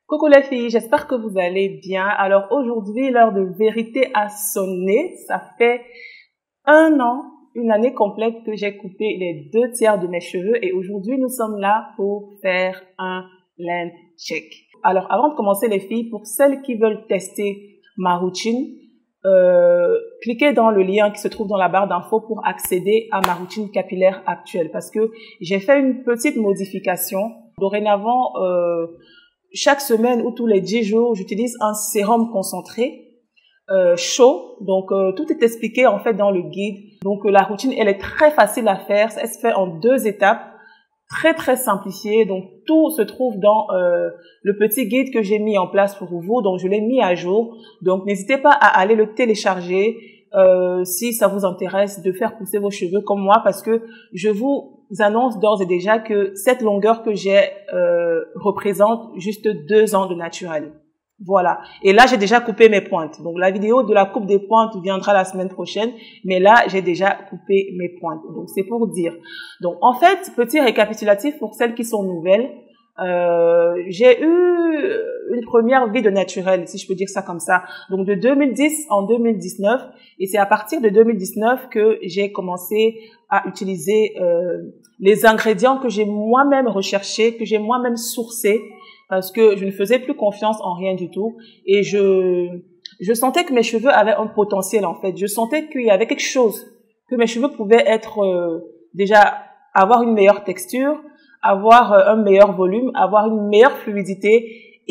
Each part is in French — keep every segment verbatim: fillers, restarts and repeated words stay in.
Coucou les filles, j'espère que vous allez bien. Alors aujourd'hui, l'heure de vérité a sonné. Ça fait un an, une année complète que j'ai coupé les deux tiers de mes cheveux et aujourd'hui, nous sommes là pour faire un lens check. Alors avant de commencer les filles, pour celles qui veulent tester ma routine, euh, cliquez dans le lien qui se trouve dans la barre d'infos pour accéder à ma routine capillaire actuelle parce que j'ai fait une petite modification. Dorénavant, euh, chaque semaine ou tous les dix jours, j'utilise un sérum concentré euh, chaud. Donc, euh, tout est expliqué en fait dans le guide. Donc, euh, la routine, elle est très facile à faire. Elle se fait en deux étapes, très très simplifiée. Donc, tout se trouve dans euh, le petit guide que j'ai mis en place pour vous. Donc, je l'ai mis à jour. Donc, n'hésitez pas à aller le télécharger euh, si ça vous intéresse de faire pousser vos cheveux comme moi parce que je vous annonce d'ores et déjà que cette longueur que j'ai euh, représente juste deux ans de naturel. Voilà. Et là, j'ai déjà coupé mes pointes. Donc, la vidéo de la coupe des pointes viendra la semaine prochaine. Mais là, j'ai déjà coupé mes pointes. Donc, c'est pour dire. Donc, en fait, petit récapitulatif pour celles qui sont nouvelles. Euh, j'ai eu une première vie de naturel, si je peux dire ça comme ça. Donc, de deux mille dix en deux mille dix-neuf. Et c'est à partir de deux mille dix-neuf que j'ai commencé à utiliser euh, les ingrédients que j'ai moi-même recherchés, que j'ai moi-même sourcés, parce que je ne faisais plus confiance en rien du tout. Et je, je sentais que mes cheveux avaient un potentiel, en fait. Je sentais qu'il y avait quelque chose, que mes cheveux pouvaient être euh, déjà avoir une meilleure texture, avoir euh, un meilleur volume, avoir une meilleure fluidité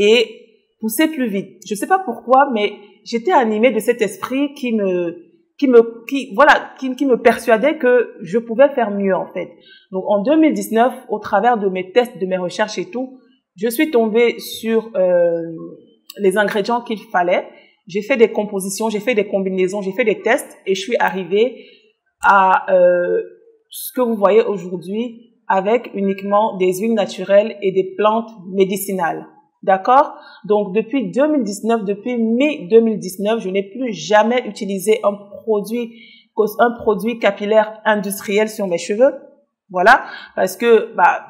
et pousser plus vite. Je sais pas pourquoi, mais j'étais animée de cet esprit qui me qui me qui voilà qui, qui me persuadait que je pouvais faire mieux en fait. Donc en deux mille dix-neuf, au travers de mes tests, de mes recherches et tout, je suis tombée sur euh, les ingrédients qu'il fallait. J'ai fait des compositions, j'ai fait des combinaisons, j'ai fait des tests et je suis arrivée à euh, ce que vous voyez aujourd'hui avec uniquement des huiles naturelles et des plantes médicinales. D'accord? Donc, depuis deux mille dix-neuf, depuis mai deux mille dix-neuf, je n'ai plus jamais utilisé un produit, un produit capillaire industriel sur mes cheveux. Voilà. Parce que, bah,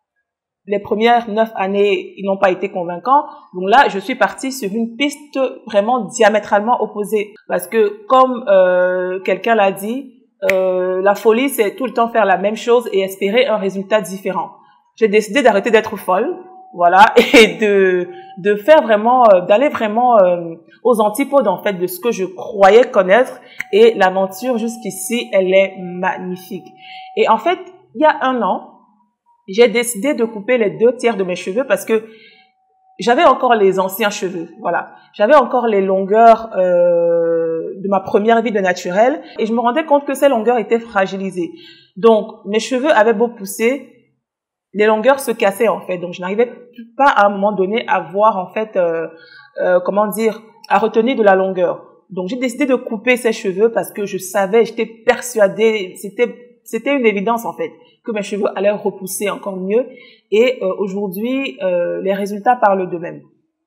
les premières neuf années, ils n'ont pas été convaincants. Donc là, je suis partie sur une piste vraiment diamétralement opposée. Parce que, comme euh, quelqu'un l'a dit, euh, la folie, c'est tout le temps faire la même chose et espérer un résultat différent. J'ai décidé d'arrêter d'être folle. Voilà, et de de faire vraiment, euh, d'aller vraiment euh, aux antipodes en fait de ce que je croyais connaître. Et l'aventure jusqu'ici, elle est magnifique. Et en fait, il y a un an, j'ai décidé de couper les deux tiers de mes cheveux parce que j'avais encore les anciens cheveux. Voilà, j'avais encore les longueurs euh, de ma première vie de naturel et je me rendais compte que ces longueurs étaient fragilisées. Donc, mes cheveux avaient beau pousser, les longueurs se cassaient en fait, donc je n'arrivais pas à un moment donné à voir en fait, euh, euh, comment dire, à retenir de la longueur. Donc j'ai décidé de couper ces cheveux parce que je savais, j'étais persuadée, c'était c'était une évidence en fait, que mes cheveux allaient repousser encore mieux. Et euh, aujourd'hui, euh, les résultats parlent d'eux-mêmes.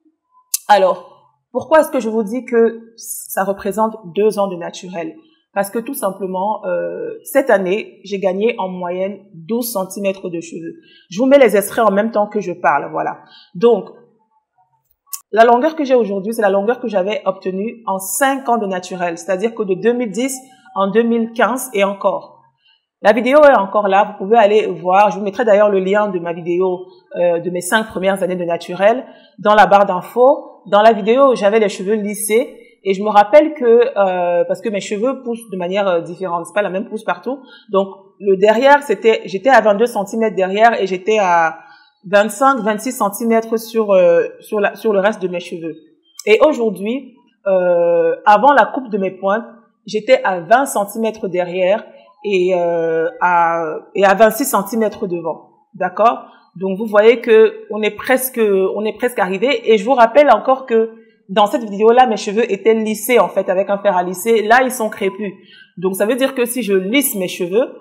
Alors, pourquoi est-ce que je vous dis que ça représente deux ans de naturel? Parce que tout simplement, euh, cette année, j'ai gagné en moyenne douze centimètres de cheveux. Je vous mets les extraits en même temps que je parle, voilà. Donc, la longueur que j'ai aujourd'hui, c'est la longueur que j'avais obtenue en cinq ans de naturel. C'est-à-dire que de deux mille dix en deux mille quinze et encore. La vidéo est encore là, vous pouvez aller voir. Je vous mettrai d'ailleurs le lien de ma vidéo euh, de mes cinq premières années de naturel dans la barre d'infos. Dans la vidéo, j'avais les cheveux lissés. Et je me rappelle que, euh, parce que mes cheveux poussent de manière euh, différente, c'est pas la même pousse partout. Donc, le derrière, c'était, j'étais à vingt-deux centimètres derrière et j'étais à vingt-cinq, vingt-six centimètres sur, euh, sur la, sur le reste de mes cheveux. Et aujourd'hui, euh, avant la coupe de mes pointes, j'étais à vingt centimètres derrière et, euh, à, et à vingt-six centimètres devant. D'accord? Donc, vous voyez que on est presque, on est presque arrivé. Et je vous rappelle encore que dans cette vidéo-là, mes cheveux étaient lissés, en fait, avec un fer à lisser. Là, ils sont crépus. Donc, ça veut dire que si je lisse mes cheveux,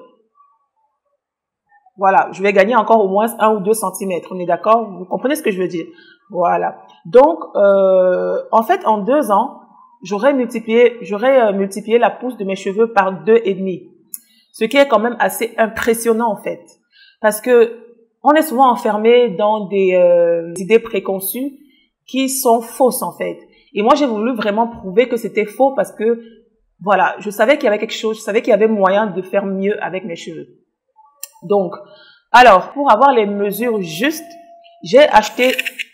voilà, je vais gagner encore au moins un ou deux centimètres. On est d'accord? Vous comprenez ce que je veux dire? Voilà. Donc, euh, en fait, en deux ans, j'aurais multiplié, j'aurais euh, multiplié la pousse de mes cheveux par deux et demi. Ce qui est quand même assez impressionnant, en fait. Parce que on est souvent enfermé dans des euh, idées préconçues qui sont fausses en fait. Et moi, j'ai voulu vraiment prouver que c'était faux parce que, voilà, je savais qu'il y avait quelque chose, je savais qu'il y avait moyen de faire mieux avec mes cheveux. Donc, alors, pour avoir les mesures justes, j'ai acheté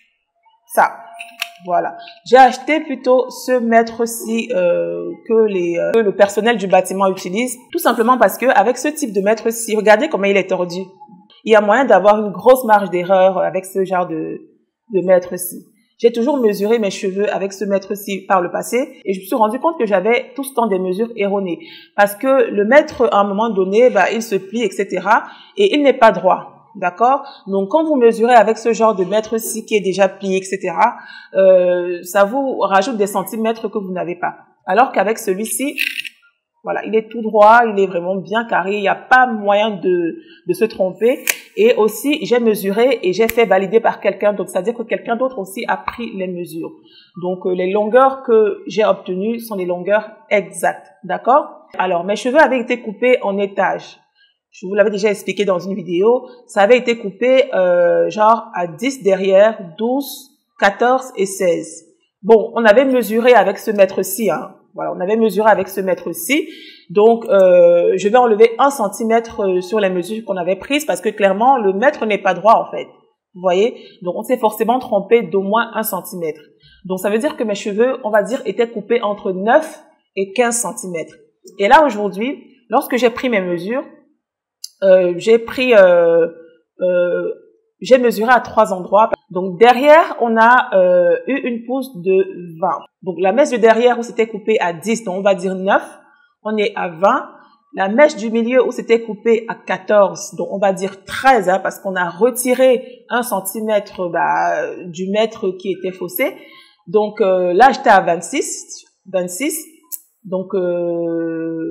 ça. Voilà. J'ai acheté plutôt ce mètre-ci euh, que, les, euh, que le personnel du bâtiment utilise, tout simplement parce que avec ce type de mètre-ci, regardez comment il est tordu. Il y a moyen d'avoir une grosse marge d'erreur avec ce genre de, de mètre-ci. J'ai toujours mesuré mes cheveux avec ce mètre-ci par le passé et je me suis rendu compte que j'avais tout ce temps des mesures erronées parce que le mètre, à un moment donné, bah, il se plie, et cetera et il n'est pas droit. D'accord? Donc, quand vous mesurez avec ce genre de mètre-ci qui est déjà plié, et cetera, euh, ça vous rajoute des centimètres que vous n'avez pas. Alors qu'avec celui-ci, voilà, il est tout droit, il est vraiment bien carré, il n'y a pas moyen de, de se tromper. Et aussi, j'ai mesuré et j'ai fait valider par quelqu'un d'autre, c'est-à-dire que quelqu'un d'autre aussi a pris les mesures. Donc, euh, les longueurs que j'ai obtenues sont les longueurs exactes. D'accord? Alors, mes cheveux avaient été coupés en étages. Je vous l'avais déjà expliqué dans une vidéo, ça avait été coupé euh, genre à dix derrière, douze, quatorze et seize. Bon, on avait mesuré avec ce mètre-ci, hein. Voilà, on avait mesuré avec ce mètre-ci. Donc, euh, je vais enlever un centimètre sur les mesures qu'on avait prises parce que clairement, le mètre n'est pas droit en fait. Vous voyez? Donc, on s'est forcément trompé d'au moins un centimètre. Donc, ça veut dire que mes cheveux, on va dire, étaient coupés entre neuf et quinze centimètres. Et là, aujourd'hui, lorsque j'ai pris mes mesures, Euh, j'ai pris, euh, euh, j'ai mesuré à trois endroits. Donc derrière, on a euh, eu une pousse de vingt. Donc la mèche de derrière où c'était coupé à dix, donc on va dire neuf, on est à vingt. La mèche du milieu où c'était coupé à quatorze, donc on va dire treize, hein, parce qu'on a retiré un centimètre bah, du mètre qui était faussé. Donc euh, là, j'étais à vingt-six, vingt-six. Donc euh,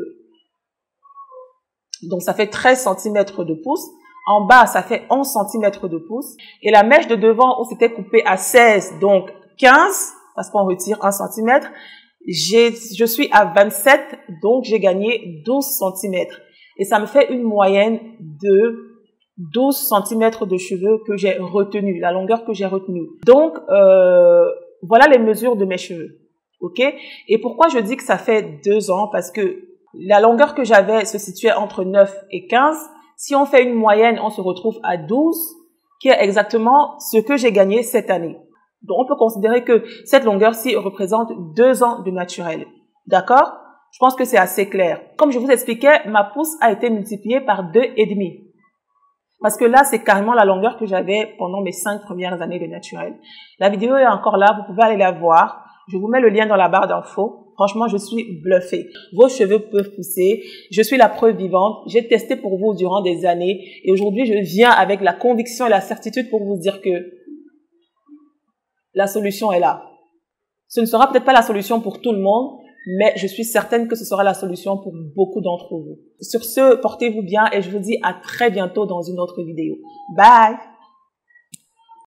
Donc, ça fait treize centimètres de pouce. En bas, ça fait onze centimètres de pouce. Et la mèche de devant, où c'était coupé à seize, donc quinze, parce qu'on retire un centimètre, j'ai, je suis à vingt-sept, donc j'ai gagné douze centimètres. Et ça me fait une moyenne de douze centimètres de cheveux que j'ai retenu, la longueur que j'ai retenue. Donc, euh, voilà les mesures de mes cheveux. OK? Et pourquoi je dis que ça fait deux ans? Parce que la longueur que j'avais se situait entre neuf et quinze. Si on fait une moyenne, on se retrouve à douze, qui est exactement ce que j'ai gagné cette année. Donc, on peut considérer que cette longueur-ci représente deux ans de naturel. D'accord? Je pense que c'est assez clair. Comme je vous expliquais, ma pousse a été multipliée par deux et demi. Parce que là, c'est carrément la longueur que j'avais pendant mes cinq premières années de naturel. La vidéo est encore là, vous pouvez aller la voir. Je vous mets le lien dans la barre d'infos. Franchement, je suis bluffée. Vos cheveux peuvent pousser. Je suis la preuve vivante. J'ai testé pour vous durant des années. Et aujourd'hui, je viens avec la conviction et la certitude pour vous dire que la solution est là. Ce ne sera peut-être pas la solution pour tout le monde, mais je suis certaine que ce sera la solution pour beaucoup d'entre vous. Sur ce, portez-vous bien et je vous dis à très bientôt dans une autre vidéo. Bye!